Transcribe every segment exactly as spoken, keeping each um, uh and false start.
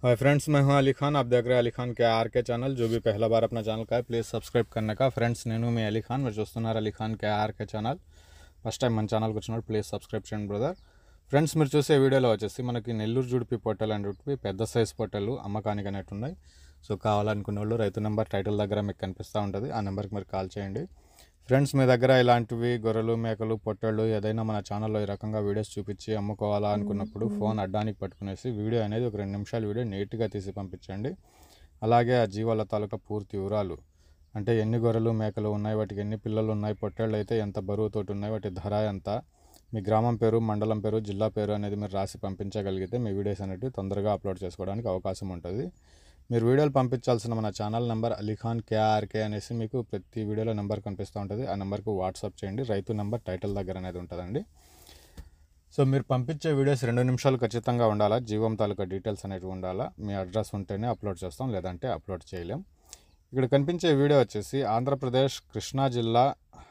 Hi friends, मैं हूं अली खान। आप देख रहे हैं अली खान के आर के चैनल। जो भी पहला बार अपना ఛానల్ का है प्लीज़ సబ్స్క్రైబ్ करने का। ఫ్రెండ్స్, నేను మీ అలీ ఖాన్, మీరు చూస్తున్నారు Ali Khan K R K channel. First time మన ఛానల్కి వచ్చినప్పుడు ప్లీజ్ సబ్స్క్రైబ్ చేయండి బ్రదర్। ఫ్రెండ్స్, మీరు చూసే వీడియోలో వచ్చేసి మనకి నెల్లూరు జుడిపి పొట్టెలు అనేటివి పెద్ద సైజ్ పొట్టెలు అమ్మకానికి అనేవి ఉన్నాయి। సో కావాలనుకునే వాళ్ళు రైతు నెంబర్ టైటిల్ దగ్గర మీకు కనిపిస్తూ ఉంటుంది, ఆ నెంబర్కి మీరు కాల్ చేయండి। ఫ్రెండ్స్, మీ దగ్గర ఇలాంటివి గొర్రెలు, మేకలు, పొట్టెళ్ళు ఏదైనా మన ఛానల్లో ఈ రకంగా వీడియోస్ చూపించి అమ్ముకోవాలా అనుకున్నప్పుడు ఫోన్ అడ్డానికి పట్టుకునేసి వీడియో అనేది ఒక రెండు నిమిషాల వీడియో నీట్గా తీసి పంపించండి। అలాగే ఆ జీవాల తాలూకా పూర్తి వివరాలు, అంటే ఎన్ని గొర్రెలు, మేకలు ఉన్నాయి, వాటికి ఎన్ని పిల్లలు ఉన్నాయి, పొట్టేళ్ళు అయితే ఎంత బరువుతోటి ఉన్నాయి, వాటి ధర ఎంత, మీ గ్రామం పేరు, మండలం పేరు, జిల్లా పేరు అనేది మీరు రాసి పంపించగలిగితే మీ వీడియోస్ అనేవి తొందరగా అప్లోడ్ చేసుకోవడానికి అవకాశం ఉంటుంది। మీరు వీడియోలు పంపించాల్సిన మన channel number Ali Khan K R K అనేసి మీకు ప్రతి వీడియోలో నెంబర్ కనిపిస్తూ ఉంటుంది, ఆ నెంబర్కి వాట్సాప్ చేయండి। రైతు నెంబర్ టైటిల్ దగ్గర అనేది ఉంటుందండి। సో మీరు పంపించే వీడియోస్ రెండు నిమిషాలు ఖచ్చితంగా ఉండాలా, జీవం తాలూకా డీటెయిల్స్ అనేవి ఉండాలా, మీ అడ్రస్ ఉంటేనే అప్లోడ్ చేస్తాం, లేదంటే అప్లోడ్ చేయలేం। ఇక్కడ కనిపించే వీడియో వచ్చేసి ఆంధ్రప్రదేశ్ కృష్ణా జిల్లా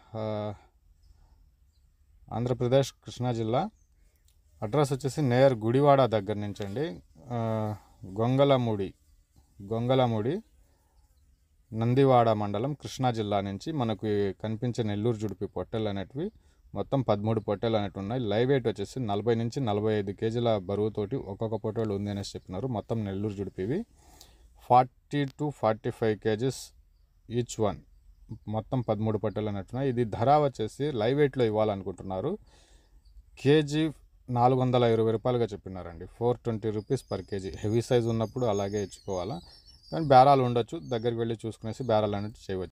ఆంధ్రప్రదేశ్ కృష్ణా జిల్లా అడ్రస్ వచ్చేసి నేర్ గుడివాడ దగ్గర నుంచి అండి, గొంగలమూడి గొంగలమూడి నందివాడ మండలం, కృష్ణా జిల్లా నుంచి మనకు కనిపించే నెల్లూరు జుడిపి పొట్టెలు అనేటివి మొత్తం పదమూడు పొట్టెలు అనేవి ఉన్నాయి। లైవ్ వెయిట్ వచ్చేసి నలభై నుంచి నలభై ఐదు కేజీల బరువుతోటి ఒక్కొక్క పొట్టేళ్ళు ఉంది అనేసి చెప్పినారు। మొత్తం నెల్లూరు జుడిపివి forty two forty five kgs each one, మొత్తం పదమూడు పొట్టెలు అనేట్టున్నాయి। ఇది ధర వచ్చేసి లైవ్ వెయిట్లో ఇవ్వాలనుకుంటున్నారు, కేజీ నాలుగు వందల ఇరవై రూపాయలుగా చెప్పినారండి। Four twenty rupees per kg. Heavy size ఉన్నప్పుడు అలాగే ఇచ్చుకోవాలా, కానీ బేరాలు ఉండొచ్చు, దగ్గరికి వెళ్ళి చూసుకునేసి బేరాలు అనేవి చేయవచ్చు।